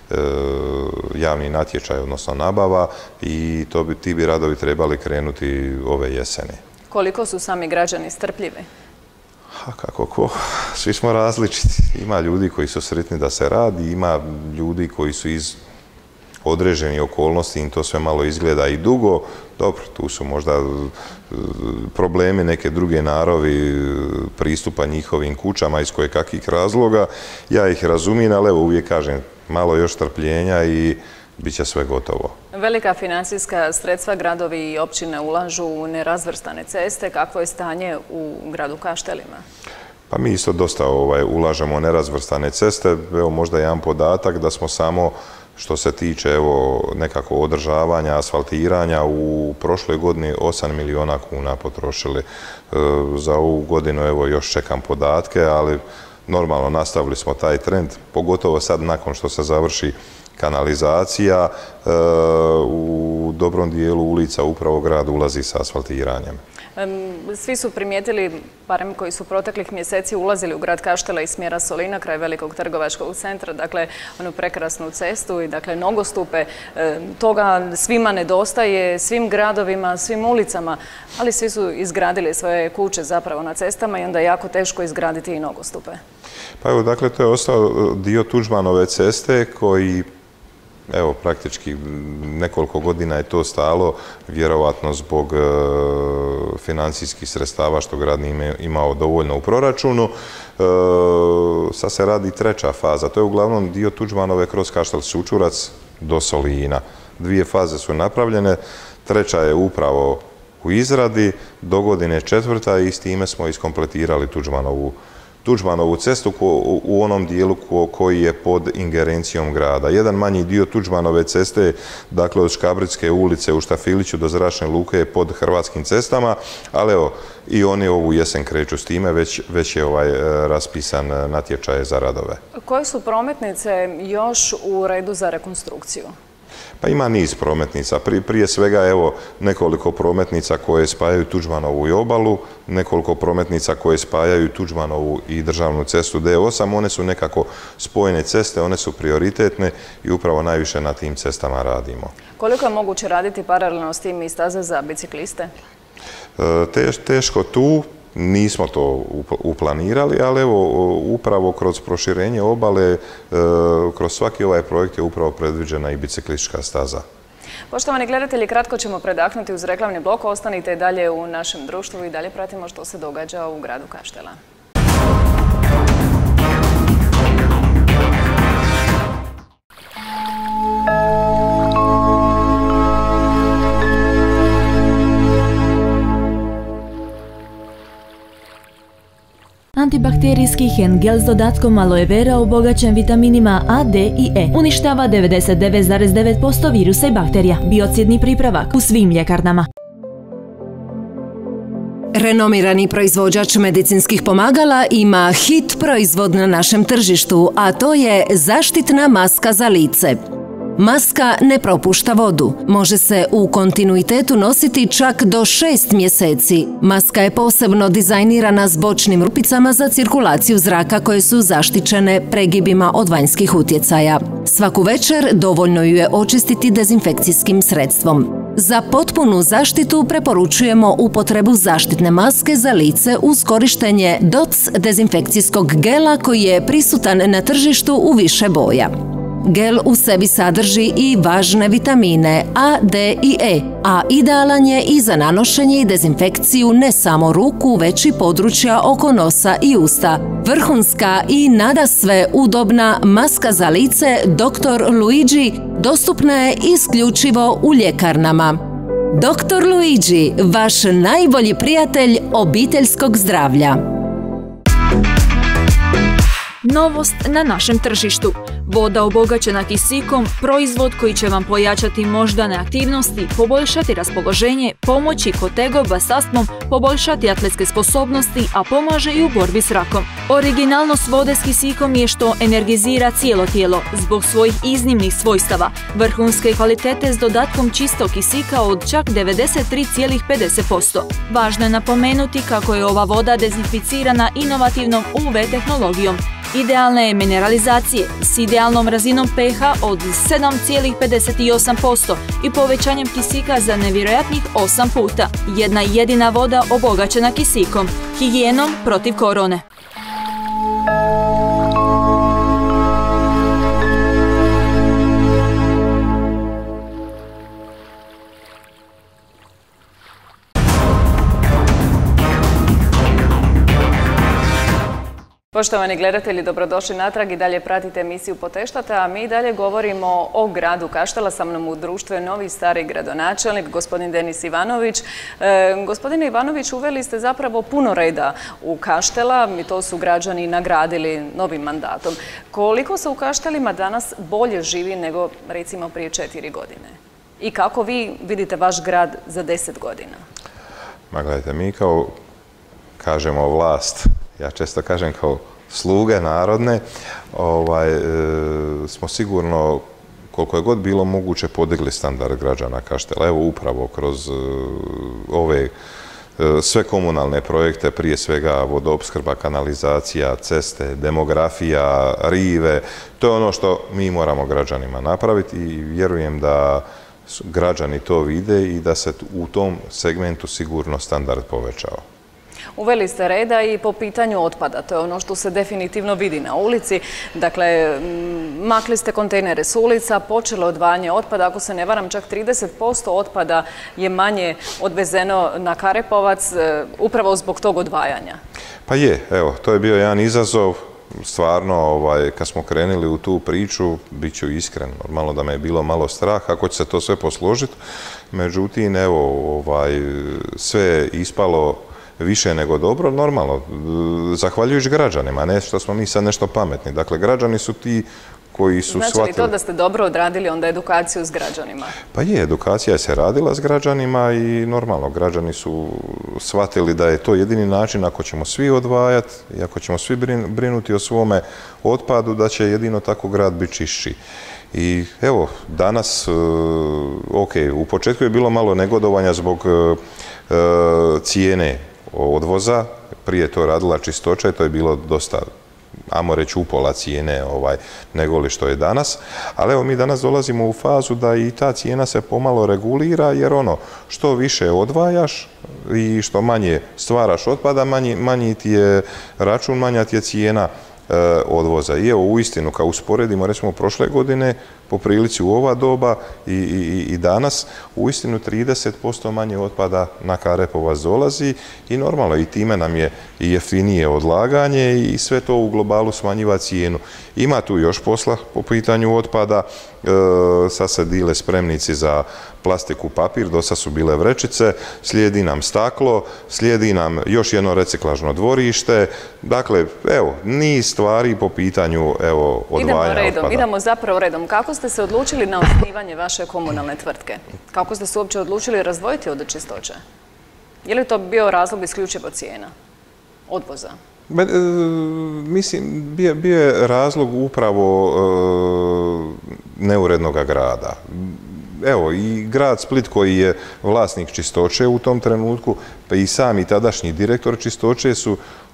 Speaker 2: javni natječaj, odnosno nabava, i to bi, ti bi radovi trebali krenuti ove jeseni.
Speaker 1: Koliko su sami građani strpljivi?
Speaker 2: A kako ko? Svi smo različiti. Ima ljudi koji su sretni da se radi, ima ljudi koji su iz određenih okolnosti, im to sve malo izgleda i dugo. Dobro, tu su možda problemi neke druge naravi pristupa njihovim kućama iz kojekakvih razloga. Ja ih razumijem, ali evo uvijek kažem, malo još strpljenja i bit će sve gotovo.
Speaker 1: Velika financijska sredstva gradovi i općine ulažu u nerazvrstane ceste. Kakvo je stanje u gradu Kaštelima?
Speaker 2: Pa mi isto dosta ovaj, ulažemo u nerazvrstane ceste. Evo možda jedan podatak da smo samo što se tiče evo, nekako održavanja, asfaltiranja, u prošloj godini osam milijuna kuna potrošili. E, za ovu godinu evo, još čekam podatke, ali normalno nastavili smo taj trend, pogotovo sad nakon što se završi kanalizacija, e, u dobrom dijelu ulica upravo grad ulazi sa asfaltiranjem.
Speaker 1: Svi su primijetili, barem koji su proteklih mjeseci ulazili u grad Kaštela iz smjera Solina kraj velikog trgovačkog centra, dakle onu prekrasnu cestu i dakle nogostupe. Toga svima nedostaje, svim gradovima, svim ulicama, ali svi su izgradili svoje kuće zapravo na cestama i onda je jako teško izgraditi i nogostupe.
Speaker 2: Pa evo, dakle, to je ostao dio Tuđmanove ceste koji, evo, praktički nekoliko godina je to stalo, vjerovatno zbog e, financijskih sredstava što grad nije imao dovoljno u proračunu. E, sad se radi treća faza, to je uglavnom dio Tuđmanove kroz Kaštel Sučurac do Solina. Dvije faze su napravljene, treća je upravo u izradi, do godine četvrta i s time smo iskompletirali Tuđmanovu Tuđmanovu cestu u onom dijelu koji je pod ingerencijom grada. Jedan manji dio Tuđmanove ceste, dakle od Škabritske ulice u Štafiliću do Zračne luke je pod Hrvatskim cestama, ali evo i oni ovu jesen kreću s time, već, već je ovaj raspisan natječaj za radove.
Speaker 1: Koje su prometnice još u redu za rekonstrukciju?
Speaker 2: Pa ima niz prometnica. Prije svega evo nekoliko prometnica koje spajaju Tuđmanovu i obalu, nekoliko prometnica koje spajaju Tuđmanovu i državnu cestu D osam. One su nekako spojene ceste, one su prioritetne i upravo najviše na tim cestama radimo.
Speaker 1: Koliko je moguće raditi paralelno s tim i staze za bicikliste?
Speaker 2: Teš, teško tu. Nismo to uplanirali, ali evo upravo kroz proširenje obale, kroz svaki ovaj projekt je upravo predviđena i biciklistička staza.
Speaker 1: Poštovani gledatelji, kratko ćemo predahnuti uz reklamni blok. Ostanite dalje u našem društvu i dalje pratimo što se događa u gradu Kaštela.
Speaker 3: antibakterijski Hengel s dodatkom aloe vera obogaćen vitaminima A, D i E. Uništava devedeset devet zarez devet posto virusa i bakterija. Biocidni pripravak u svim ljekarnama.
Speaker 4: Renomirani proizvođač medicinskih pomagala ima hit proizvod na našem tržištu, a to je zaštitna maska za lice. Maska ne propušta vodu. Može se u kontinuitetu nositi čak do šest mjeseci. Maska je posebno dizajnirana s bočnim rupicama za cirkulaciju zraka koje su zaštićene pregibima od vanjskih utjecaja. Svaku večer dovoljno ju je očistiti dezinfekcijskim sredstvom. Za potpunu zaštitu preporučujemo upotrebu zaštitne maske za lice uz korištenje D O C dezinfekcijskog gela koji je prisutan na tržištu u više boja. Gel u sebi sadrži i važne vitamine A, D i E, a idealan je i za nanošenje i dezinfekciju ne samo ruku, već i područja oko nosa i usta. Vrhunska i nadasve udobna maska za lice doktor Luigi dostupna je isključivo u ljekarnama. doktor Luigi, vaš najbolji prijatelj obiteljskog zdravlja.
Speaker 5: Novost na našem tržištu. Voda obogaćena kisikom, proizvod koji će vam pojačati moždane aktivnosti, poboljšati raspoloženje, pomoći kod tegoba s astmom, poboljšati atletske sposobnosti, a pomaže i u borbi s rakom. Originalnost vode s kisikom je što energizira cijelo tijelo zbog svojih iznimnih svojstava, vrhunske kvalitete s dodatkom čistog kisika od čak devedeset tri zarez pedeset posto. Važno je napomenuti kako je ova voda dezinficirana inovativnom U V tehnologijom. Idealne je mineralizacije s idealnom razinom pH od sedam zarez pedeset osam posto i povećanjem kisika za nevjerojatnih osam puta. Jedna jedina voda obogaćena kisikom, higijenom protiv korone.
Speaker 1: Poštovani gledatelji, dobrodošli natrag i dalje pratite emisiju Poteštate, a mi dalje govorimo o gradu Kaštela. Sa mnom u društvu je novi stari gradonačelnik, gospodin Denis Ivanović. E, gospodine Ivanović, uveli ste zapravo puno reda u Kaštela i to su građani nagradili novim mandatom. Koliko se u Kaštelima danas bolje živi nego recimo prije četiri godine? I kako vi vidite vaš grad za deset godina?
Speaker 2: Ma gledajte, mi kao kažemo vlast, ja često kažem kao sluge narodne, ovaj, e, smo sigurno, koliko je god bilo moguće, podigli standard građana Kaštela. Evo upravo kroz e, ove e, sve komunalne projekte, prije svega vodoopskrba, kanalizacija, ceste, demografija, rive, to je ono što mi moramo građanima napraviti i vjerujem da građani to vide i da se u tom segmentu sigurno standard povećao.
Speaker 1: Uveli ste reda i po pitanju otpada, to je ono što se definitivno vidi na ulici. Dakle, makli ste kontejnere s ulica, počelo odvajanje otpada, ako se ne varam čak trideset posto otpada je manje odvezeno na Karepovac upravo zbog tog odvajanja. Pa
Speaker 2: je, evo, to je bio jedan izazov. Stvarno, ovaj, kad smo krenuli u tu priču, bit ću iskren, normalno da me je bilo malo strah kako će se to sve posložiti. Međutim, evo, ovaj, sve je ispalo više nego dobro, normalno, zahvaljujući građanima, ne što smo mi sad nešto pametni. Dakle, građani su ti koji su shvatili...
Speaker 1: Znači li to da ste dobro odradili onda edukaciju s građanima?
Speaker 2: Pa je, edukacija se radila s građanima i normalno, građani su shvatili da je to jedini način ako ćemo svi odvajati i ako ćemo svi brinuti o svome otpadu, da će jedino tako grad biti čišći. I evo, danas, ok, u početku je bilo malo negodovanja zbog cijene odvoza, prije to radila Čistoća i to je bilo dosta, ajmo reći, upola cijene ovaj, nego li što je danas. Ali evo, mi danas dolazimo u fazu da i ta cijena se pomalo regulira, jer ono, što više odvajaš i što manje stvaraš otpada, manji, manji ti je račun, manja ti je cijena odvoza. I evo, uistinu, kao usporedimo, recimo, prošle godine, po prilici u ova doba i, i, i danas, uistinu trideset posto manje otpada na Karepovac dolazi i normalno, i time nam je i jeftinije odlaganje i sve to u globalu smanjiva cijenu. Ima tu još posla po pitanju otpada, e, sad se dile spremnici za plastiku, papir, do sad su bile vrećice, slijedi nam staklo, slijedi nam još jedno reciklažno dvorište, dakle, evo, niz stvari po pitanju, evo, odvajanja
Speaker 1: idemo redom,
Speaker 2: otpada.
Speaker 1: Idemo zapravo redom. Kako ste se odlučili na osnivanje vaše komunalne tvrtke? Kako ste se uopće odlučili razdvojiti od čistoće? Je li to bio razlog isključivo cijena odvoza?
Speaker 2: Be, e, mislim, bio, bio je razlog upravo e, neurednog grada. Evo, i grad Split koji je vlasnik čistoće u tom trenutku, pa i sami tadašnji direktor čistoće su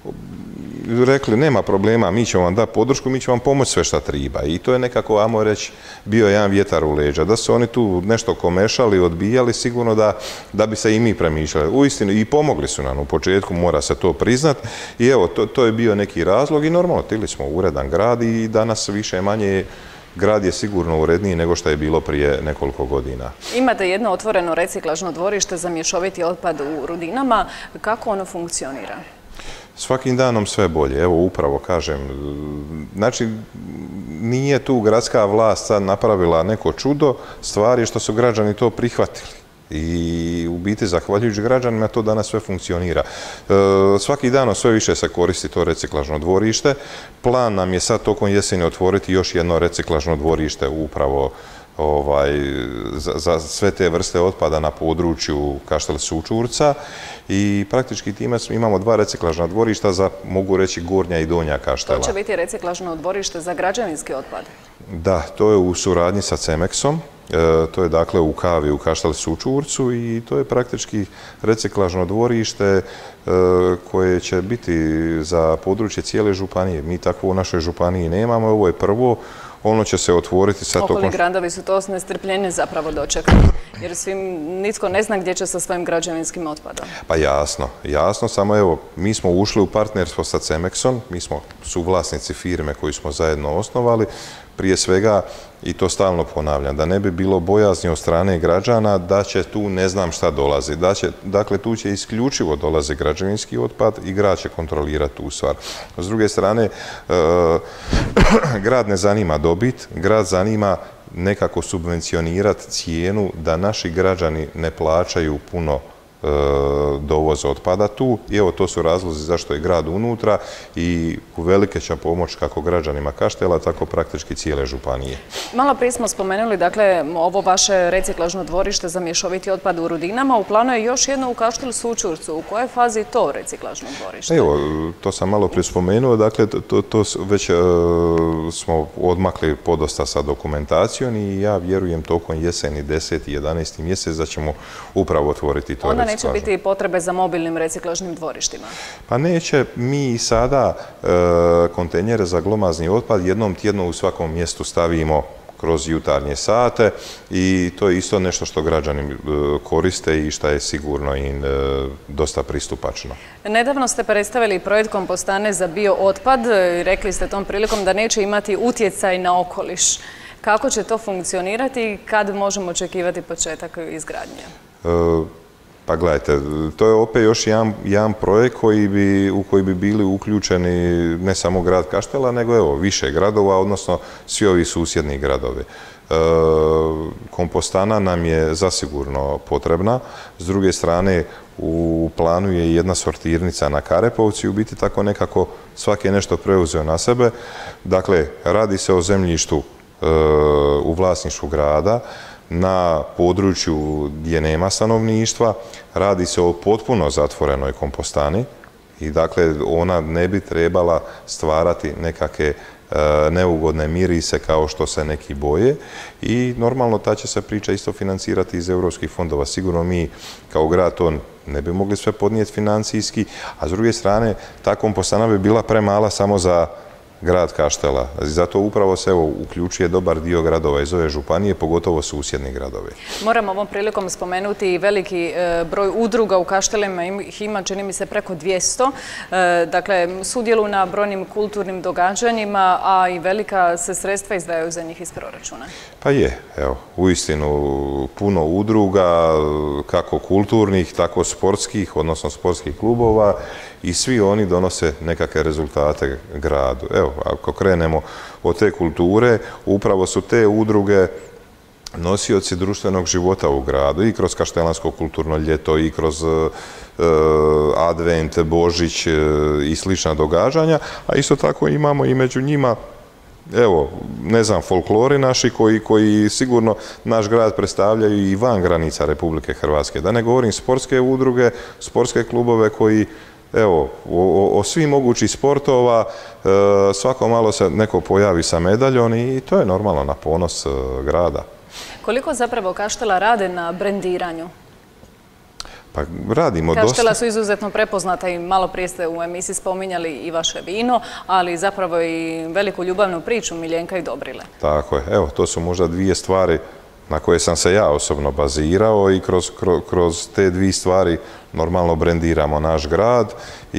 Speaker 2: rekli, nema problema, mi ćemo vam dati podršku, mi ćemo vam pomoći sve šta treba. I to je nekako, ajmo reći, bio jedan vjetar u leđa. Da su oni tu nešto komešali, odbijali, sigurno da, da bi se i mi premišljali. Uistinu, i pomogli su nam u početku, mora se to priznat. I evo, to, to je bio neki razlog i normalno, tili smo uredan grad i danas više manje grad je sigurno uredniji nego što je bilo prije nekoliko godina.
Speaker 1: Imate jedno otvoreno reciklažno dvorište za mješoviti otpad u Rudinama. Kako ono funkcionira?
Speaker 2: Svakim danom sve bolje. Evo, upravo kažem, znači, nije tu gradska vlast sad napravila neko čudo, stvar je što su građani to prihvatili. I u biti, zahvaljujući građanima, to danas sve funkcionira. E, svaki dan sve više se koristi to reciklažno dvorište. Plan nam je sad tokom jeseni otvoriti još jedno reciklažno dvorište upravo ovaj, za, za sve te vrste otpada na području Kaštel Sučurca i praktički time imamo dva reciklažna dvorišta za, mogu reći, Gornja i Donja Kaštela.
Speaker 1: To će biti reciklažno dvorište za građevinski otpad?
Speaker 2: Da, to je u suradnji sa Cemexom. E, to je dakle u Kavi u Kaštel Sučurcu i to je praktički reciklažno dvorište e, koje će biti za područje cijele županije. Mi takvo u našoj županiji nemamo, ovo je prvo. Ono će se otvoriti sad tokom...
Speaker 1: Okolni gradovi su to s nestrpljenjem zapravo dočekali, jer svim nitko ne zna gdje će sa svojim građevinskim otpadom.
Speaker 2: Pa jasno, jasno, samo evo, mi smo ušli u partnerstvo sa Cemexom, mi smo suvlasnici firme koju smo zajedno osnovali, prije svega, i to stalno ponavljam, da ne bi bilo bojazni od strane građana da će tu ne znam šta dolazi. Da će, dakle, tu će isključivo dolazi građevinski otpad i grad će kontrolirati tu stvar. S druge strane, e, grad ne zanima dobit, grad zanima nekako subvencionirati cijenu da naši građani ne plaćaju puno dovoz otpada tu i evo to su razlozi zašto je grad unutra i uvelike će pomoć kako građanima Kaštela, tako praktički cijele županije.
Speaker 1: Malo prije smo spomenuli, dakle, ovo vaše reciklažno dvorište za mješoviti otpad u Rudinama. U planu je još jedno u Kaštel Sučurcu. U kojoj fazi je to reciklažno dvorište?
Speaker 2: Evo, to sam malo prije spomenuo, dakle, to, to već uh, smo odmakli podosta sa dokumentacijom i ja vjerujem tokom jeseni deseti jedanaesti mjesec da ćemo upravo otvoriti to.
Speaker 1: Onda neće biti potrebe za mobilnim reciklažnim dvorištima?
Speaker 2: Pa neće. Mi sada e, kontejnere za glomazni otpad jednom tjedno u svakom mjestu stavimo kroz jutarnje sate i to je isto nešto što građani e, koriste i što je sigurno im e, dosta pristupačno. Nedavno
Speaker 1: ste predstavili projekt kompostane za biootpad. Rekli ste tom prilikom da neće imati utjecaj na okoliš. Kako će to funkcionirati i kad možemo očekivati početak izgradnje?
Speaker 2: E, Pa gledajte, to je opet još jedan, jedan projekt koji bi, u koji bi bili uključeni ne samo grad Kaštela, nego evo, više gradova, odnosno svi ovi susjedni gradovi. E, kompostana nam je zasigurno potrebna. S druge strane, u planu je jedna sortirnica na Karepovci, u biti tako nekako svaki je nešto preuzeo na sebe. Dakle, radi se o zemljištu e, u vlasništvu grada, na području gdje nema stanovništva, radi se o potpuno zatvorenoj kompostani i dakle ona ne bi trebala stvarati nekakve e, neugodne mirise kao što se neki boje i normalno ta će se priča isto financirati iz europskih fondova. Sigurno mi kao grad to ne bi mogli sve podnijeti financijski, a s druge strane ta kompostana bi bila premala samo za grad Kaštela. Zato upravo se evo uključuje dobar dio gradova iz ove županije, pogotovo susjedni gradovi.
Speaker 1: Moram ovom prilikom spomenuti i veliki e, broj udruga u Kaštelima, ih ima čini mi se preko dvjesto. E, dakle, sudjeluju na brojnim kulturnim događanjima, a i velika se sredstva izdvajaju za njih iz proračuna.
Speaker 2: Pa je, evo, uistinu puno udruga, kako kulturnih, tako sportskih, odnosno sportskih klubova, i svi oni donose nekakve rezultate gradu. Evo, ako krenemo od te kulture, upravo su te udruge nosioci društvenog života u gradu i kroz Kaštelansko kulturno ljeto i kroz e, Advent, Božić e, i slična događanja, a isto tako imamo i među njima, evo, ne znam, folklori naši koji, koji sigurno naš grad predstavljaju i van granica Republike Hrvatske. Da ne govorim sportske udruge, sportske klubove koji, evo, o, o svim mogućih sportova, e, svako malo se neko pojavi sa medaljom i to je normalno na ponos e, grada.
Speaker 1: Koliko zapravo Kaštela rade na brendiranju?
Speaker 2: Pa radimo dosta.
Speaker 1: Kaštela su izuzetno prepoznata i malo prije ste u emisiji spominjali i vaše vino, ali zapravo i veliku ljubavnu priču Miljenka i Dobrile.
Speaker 2: Tako je. Evo, to su možda dvije stvari na koje sam se ja osobno bazirao i kroz, kroz, kroz te dvije stvari normalno brendiramo naš grad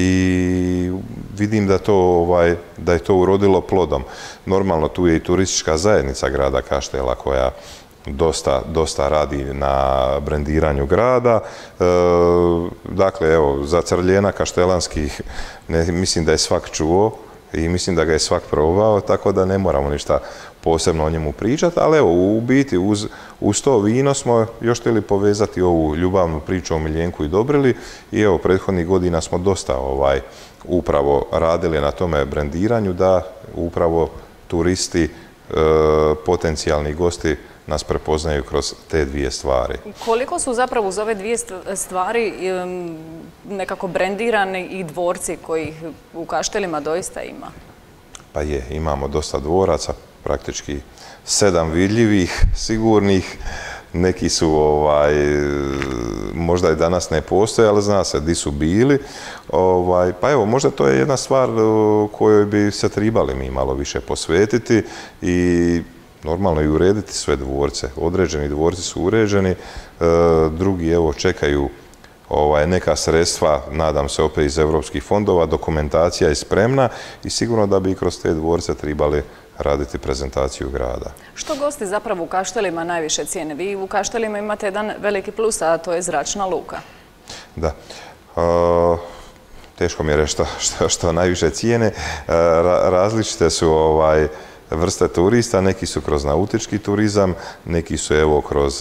Speaker 2: i vidim da, to, ovaj, da je to urodilo plodom. Normalno tu je i turistička zajednica grada Kaštela koja dosta, dosta radi na brendiranju grada. E, dakle, evo, za Crljena kaštelanski ne, mislim da je svak čuo i mislim da ga je svak probao, tako da ne moramo ništa posebno o njemu pričati, ali evo, u biti uz, uz to vino smo još htjeli povezati ovu ljubavnu priču o Miljenku i Dobrili i evo, prethodnih godina smo dosta ovaj, upravo radili na tome brendiranju da upravo turisti, e, potencijalni gosti nas prepoznaju kroz te dvije stvari.
Speaker 1: Koliko su zapravo uz ove dvije stvari nekako brendirani i dvorci kojih u Kaštelima doista ima?
Speaker 2: Pa je, imamo dosta dvoraca, praktički sedam vidljivih, sigurnih. Neki su, ovaj, možda i danas ne postoje, ali zna se di su bili. Ovaj, pa evo, možda to je jedna stvar kojoj bi se trebali mi malo više posvetiti i normalno i urediti sve dvorce. Određeni dvorci su uređeni, e, drugi evo čekaju ovaj, neka sredstva, nadam se opet iz europskih fondova, dokumentacija je spremna i sigurno da bi i kroz te dvorce trebali raditi prezentaciju grada.
Speaker 1: Što gosti zapravo u Kaštelima najviše cijene? Vi u Kaštelima imate jedan veliki plus, a to je zračna luka.
Speaker 2: Da. E, teško mi je reći što, što, što najviše cijene. E, ra, različite su ovaj, vrste turista, neki su kroz nautički turizam, neki su evo kroz e,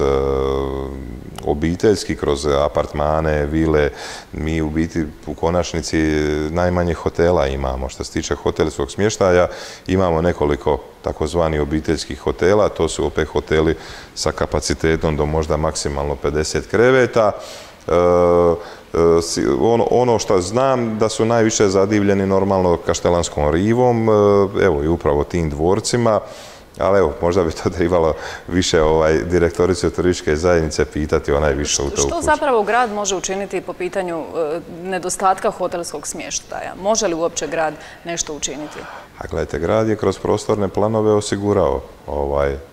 Speaker 2: obiteljski, kroz apartmane, vile. Mi u biti u konačnici najmanje hotela imamo. Što se tiče hotelskog smještaja, imamo nekoliko takozvani obiteljskih hotela, to su opet hoteli sa kapacitetom do možda maksimalno pedeset kreveta. E, Ono, ono što znam da su najviše zadivljeni normalno kaštelanskom rivom, evo i upravo tim dvorcima, ali evo, možda bi to trebalo više ovaj, direktoricu turističke zajednice pitati, ona je više u to upućena. Što
Speaker 1: zapravo grad može učiniti po pitanju e, nedostatka hotelskog smještaja? Može li uopće grad nešto učiniti?
Speaker 2: A gledajte, grad je kroz prostorne planove osigurao ovaj, e,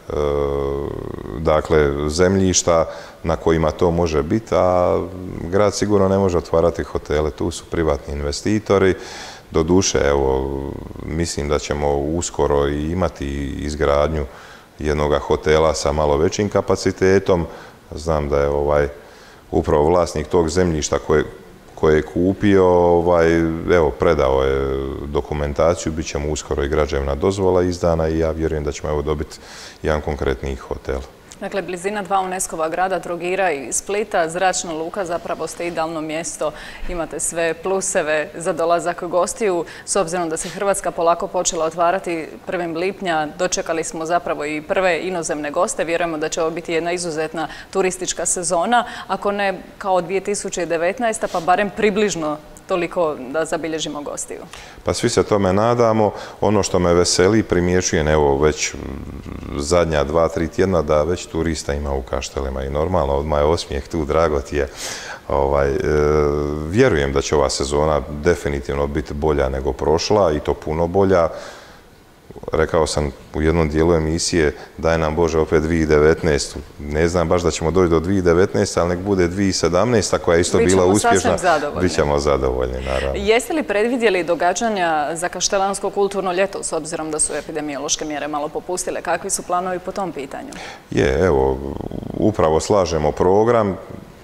Speaker 2: dakle, zemljišta na kojima to može biti, a grad sigurno ne može otvarati hotele, tu su privatni investitori. Doduše, evo, mislim da ćemo uskoro i imati izgradnju jednog hotela sa malo većim kapacitetom. Znam da je ovaj, upravo vlasnik tog zemljišta koje, koje je kupio, ovaj, evo, predao je dokumentaciju, bit će mu uskoro i građevna dozvola izdana i ja vjerujem da ćemo evo dobiti jedan konkretni hotel.
Speaker 1: Dakle, blizina dva UNESCO-va grada, Trogira i Splita, zračna luka, zapravo ste idealno mjesto, imate sve pluseve za dolazak gostiju. S obzirom da se Hrvatska polako počela otvarati prvog lipnja, dočekali smo zapravo i prve inozemne goste. Vjerujemo da će ovo biti jedna izuzetna turistička sezona, ako ne kao dvije tisuće devetnaesta, pa barem približno toliko da zabilježimo gostiju.
Speaker 2: Pa svi se tome nadamo. Ono što me veseli, primjećujem evo već zadnja dva, tri tjedna da već turista ima u Kaštelima i normalno, odmah je osmijeh tu, drago ti je. Ovaj, e, vjerujem da će ova sezona definitivno biti bolja nego prošla i to puno bolja. rekao sam u jednom dijelu emisije, daj nam Bože opet dvije tisuće devetnaestu. Ne znam baš da ćemo doći do dvije tisuće devetnaeste, ali nek bude dvije tisuće sedamnaesta koja je isto bila uspješna. Bićemo zadovoljni, naravno.
Speaker 1: Jeste li predvidjeli događanja za Kaštelansko kulturno ljeto, s obzirom da su epidemiološke mjere malo popustile? Kakvi su planovi po tom pitanju?
Speaker 2: Je, evo, upravo slažemo program.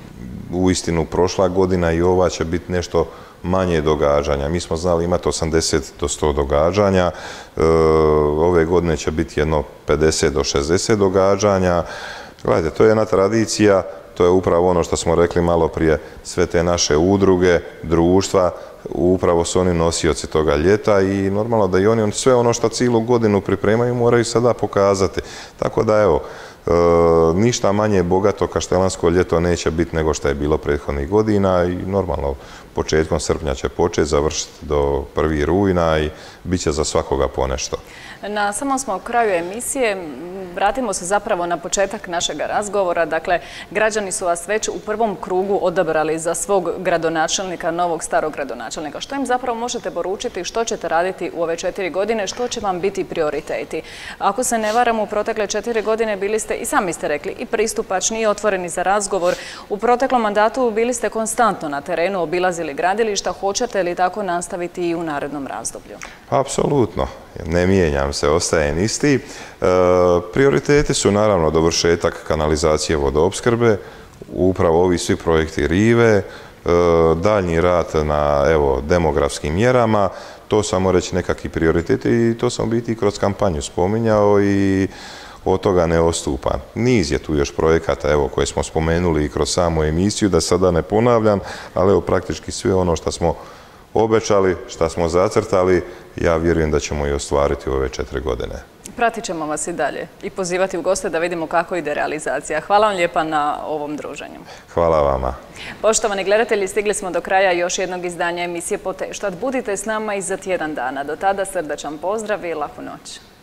Speaker 2: Uistinu, prošla godina i ova će biti nešto manje događanja. Mi smo znali imati osamdeset do sto događanja. E, ove godine će biti jedno pedeset do šezdeset događanja. Gledajte, to je jedna tradicija, to je upravo ono što smo rekli malo prije, sve te naše udruge, društva, upravo su oni nosioci toga ljeta i normalno da i oni sve ono što cijelu godinu pripremaju moraju sada pokazati. Tako da evo, E, ništa manje bogato kaštelansko ljeto neće biti nego što je bilo prethodnih godina i normalno početkom srpnja će početi, završiti do prvog rujna i bit će za svakoga ponešto.
Speaker 1: Na samom smo kraju emisije, vratimo se zapravo na početak našega razgovora. Dakle, građani su vas već u prvom krugu odabrali za svog gradonačelnika, novog starog gradonačelnika. Što im zapravo možete poručiti, što ćete raditi u ove četiri godine, što će vam biti prioriteti? Ako se ne varam, u protekle četiri godine bili ste, i sami ste rekli, i pristupačni i otvoreni za razgovor. U proteklom mandatu bili ste konstantno na terenu, obilazili gradilišta. Hoćete li tako nastaviti i u narednom razdoblju?
Speaker 2: Apsolutno. Ne mijenjam se, ostajem isti. E, prioriteti su naravno dovršetak kanalizacije vodoopskrbe, upravo ovi svi projekti rive, e, daljnji rad na evo, demografskim mjerama. To samo reći nekakvi prioriteti i to sam u biti kroz kampanju spominjao i od toga ne odstupam. Niz je tu još projekata evo, koje smo spomenuli i kroz samu emisiju, da sada ne ponavljam, ali evo, praktički sve ono što smo obećali, što smo zacrtali, ja vjerujem da ćemo i ostvariti u ove četiri godine.
Speaker 1: Pratit ćemo vas i dalje i pozivati u goste da vidimo kako ide realizacija. Hvala vam lijepa na ovom druženju.
Speaker 2: Hvala vama.
Speaker 1: Poštovani gledatelji, stigli smo do kraja još jednog izdanja emisije Poteštat. Budite s nama i za tjedan dana. Do tada srdačan pozdrav i laku noć.